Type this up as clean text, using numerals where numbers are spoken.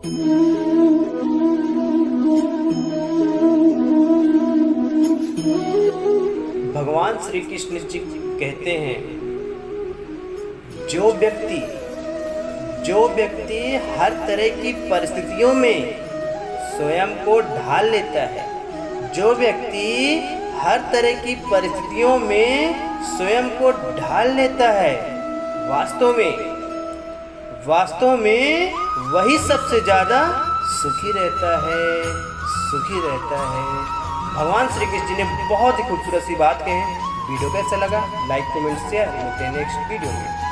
भगवान श्री कृष्ण जी कहते हैं, जो व्यक्ति हर तरह की परिस्थितियों में स्वयं को ढाल लेता है, जो व्यक्ति हर तरह की परिस्थितियों में स्वयं को ढाल लेता है, वास्तव में वही सबसे ज़्यादा सुखी रहता है। भगवान श्री कृष्ण जी ने बहुत ही खूबसूरत सी बात कही। वीडियो कैसा लगा? Like, comment, share. मिलते हैं नेक्स्ट वीडियो में।